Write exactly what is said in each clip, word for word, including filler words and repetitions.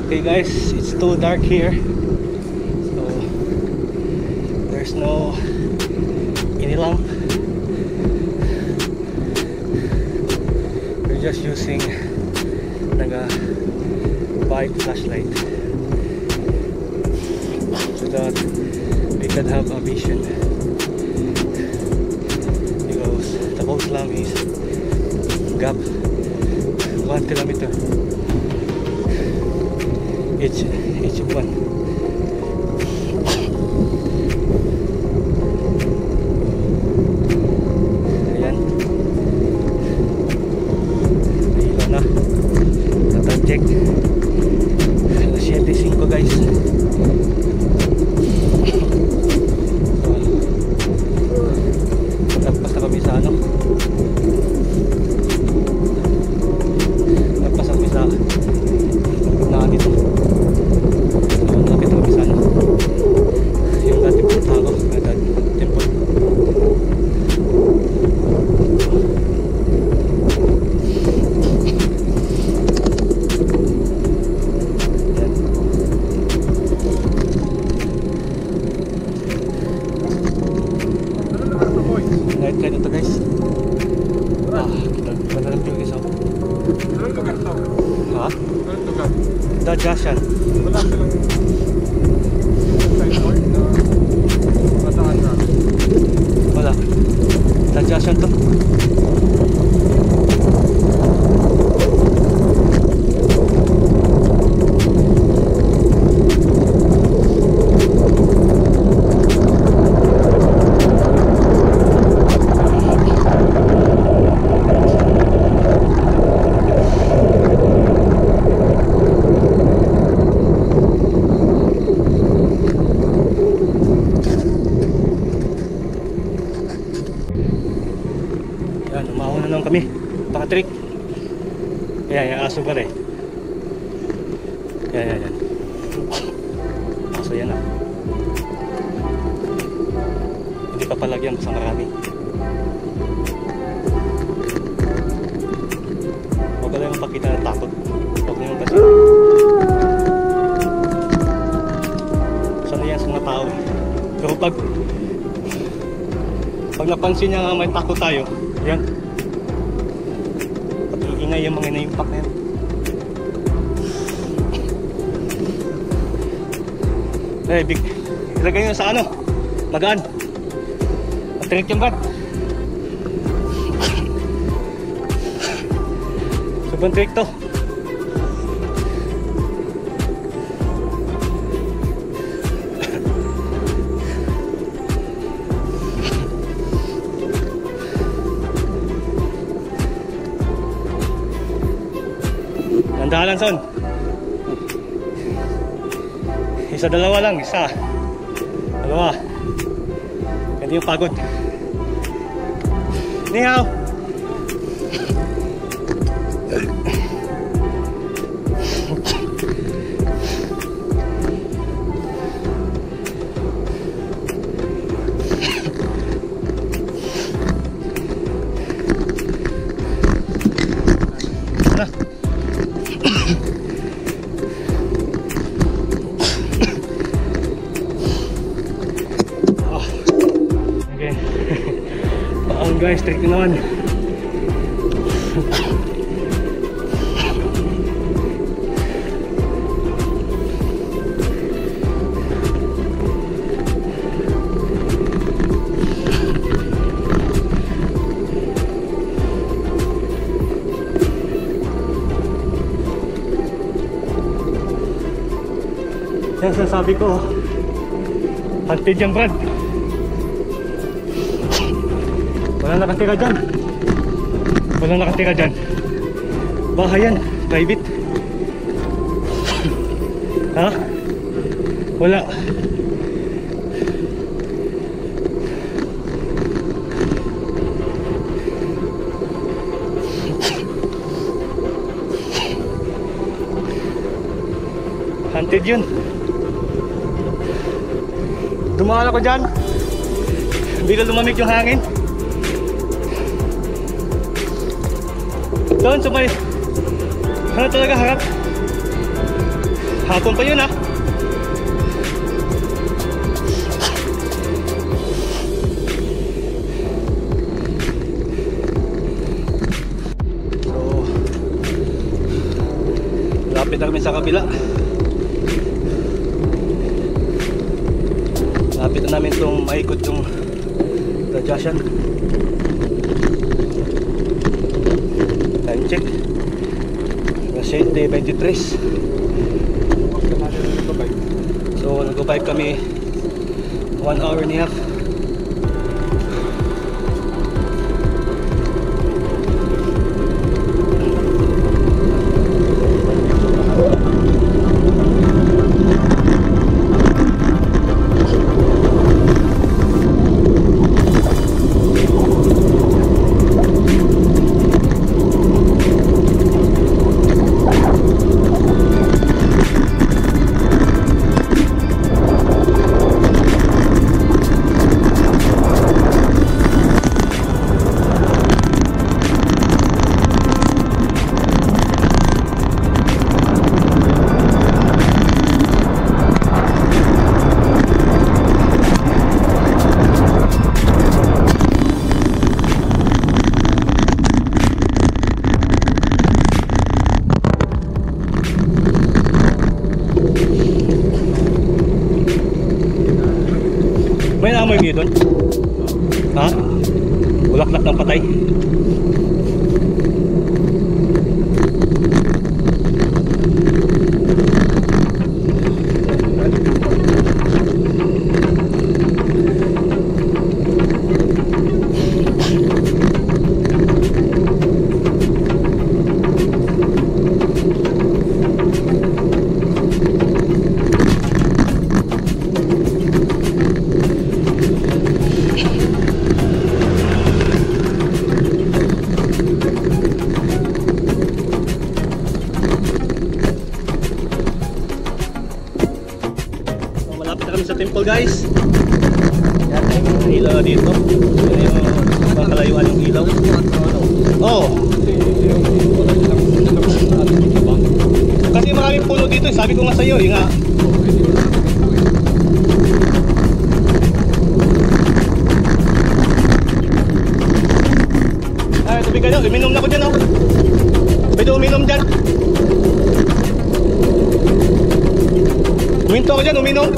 Okay guys, it's too dark here, so there's no any lamp. We're just using naga bike flashlight so that we can have a vision, because the coastline is gap one kilometer each each one. Ayan, ilaw na sa project. alas siyete singko guys. Nagpas na kami sa ano, nagpas na kami sa na dito. Lapit kami sa ano, yung dati punta ako, agad temple. Night ride ito guys. Ah, kita ganda ng view guys. Anong lugar to? Ha? Anong lugar? Dajasyan. Wala silang signboard na mataan na? Wala. Dajasyan to. Umahon na naman kami, pakatrik. Ayan, yung aso pala eh. Ayan, ayan, ayan. Aso yan ah. Hindi pa palagyan, basta marami. Huwag ka lang pakita ng takot. Huwag niyo kasi sana yan sa mga tao eh. Pero pag pag napansin niya nga may takot tayo, yan, pag-iingay yung mga na-impact na yan. Eh, big, ilagay nyo sa ano, magaan. Matrinit yung brad. Sobrang trick to. Nandahalan son. Isa dalawa lang, isa dalawa. Hindi yung pagod. Nihaw. Guys, trick na naman. Yan sinasabi ko, hunted yung brad. Walang nakatira dyan. Walang nakatira dyan. Bahay yan, private. Ha? Wala. Hunted yun. Dumaan ako dyan. Bigla lumamig yung hangin. Doon sa may, ano talaga harap, Hapon pa yun ah. So, lapit na kami sa kabila. Lapit na namin itong maikot yung radiation. Time check. Day twenty-three. So nag-vibe kami one hour and a half. May naamoy kayo doon? Ha? Bulaklak ng patay. Sa temple guys. Yan ay mga ilaw dito. Yan yung makalayuan yung ilaw. Oo. Kasi maraming puno dito. Sabi ko nga sa iyo, yung nga. Ay, tubig ka daw. Uminom na ko dyan. Oh. Pwede uminom dyan. Uminto ako dyan. Uminom.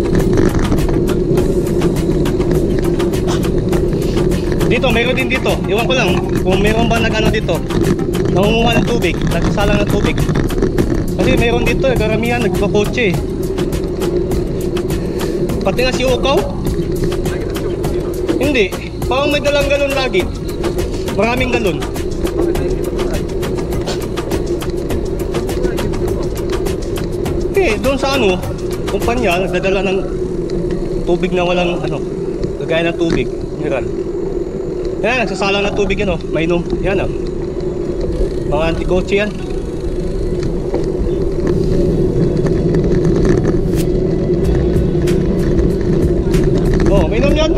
Dito, mayroon din dito. Iwan ko lang kung mayroon ba nag-ano dito, nangunguha ng tubig, nagsasalang ng tubig. Kasi mayroon dito, karamihan nagpapotse. Pati nga si Ukaw. Hindi, parang may dalang galon lagi. Maraming galon. Eh, doon sa ano, kumpanya, nagdadala ng tubig na walang ano, lagay ng tubig, mineral. Yan, nagsasalang ng tubig yan, oh. Mainom. Yan, oh. Mga anti-kotse yan. Oh, mainom yan.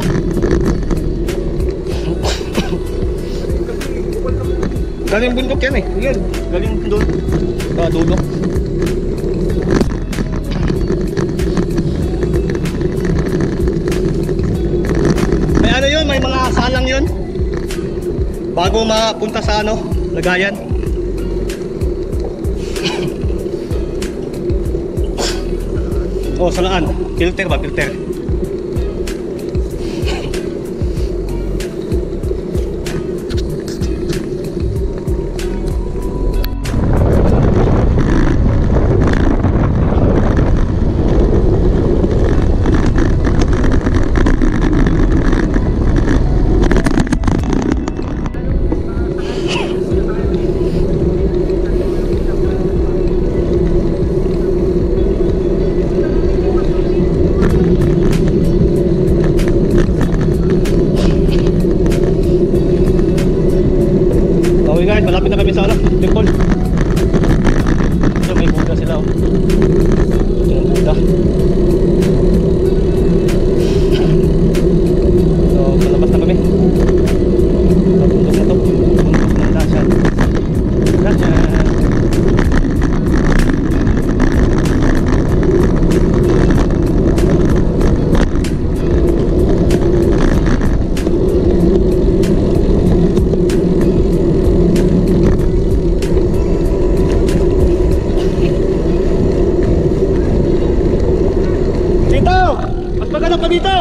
Galing bundok yan eh. Yan, galing doon. Sa dulo. May ano yun, may mga salang yun. Bago mapunta sa ano, lagayan. Oh, salaan. Filter ba? Filter. Okay guys, malapit na kami sa ano, temple. So may Buddha sila, oh. Ito yung Buddha. So palabas na kami. Sa bundok na to. Bundok ng Dashan. Dashan. dito!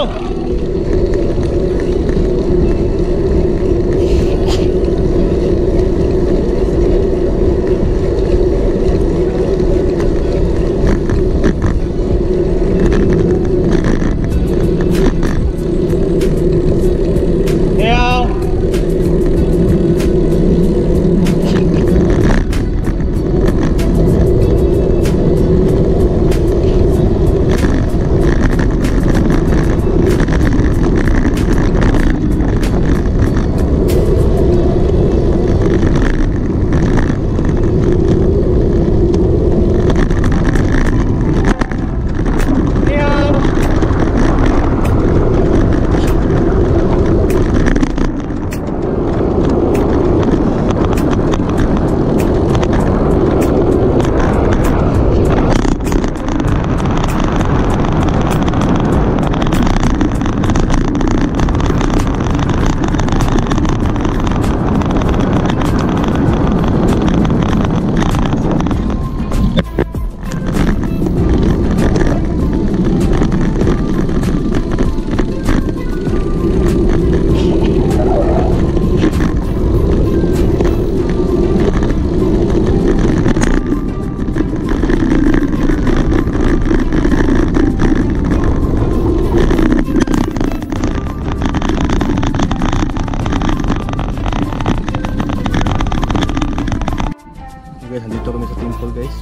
Guys, nandito kami sa temple guys.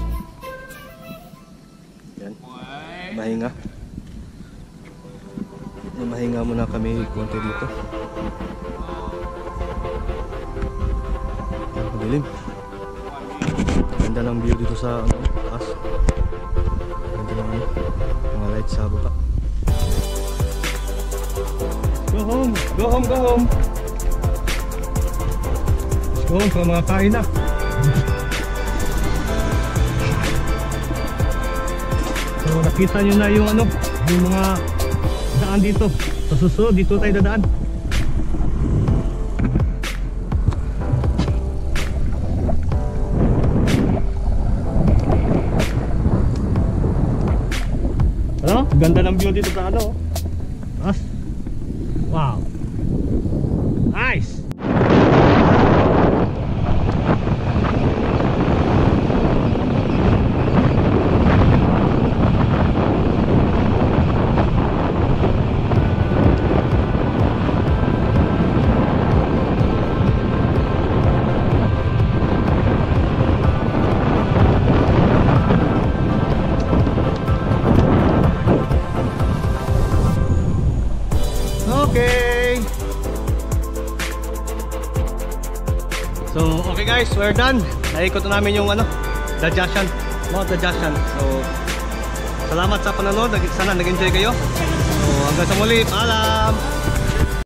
Yan. Mahinga. Mahinga muna kami konti dito. Madilim. Ganda ng view dito sa ano, taas. Ganda ng ano, mga lights sa baba. Go home! Go home! Go home! Let's go home para makakain na. So nakita nyo na yung ano, yung mga daan dito. Sa susunod dito tayo dadaan. Ano? Ganda ng view dito sa ano. Taas. Wow. Nice. Okay. So, okay guys, we're done. Naikot na namin yung ano, Dajashan. No, Dajashan. So, salamat sa panonood. Sana nag-enjoy kayo. So, hanggang sa muli. Paalam.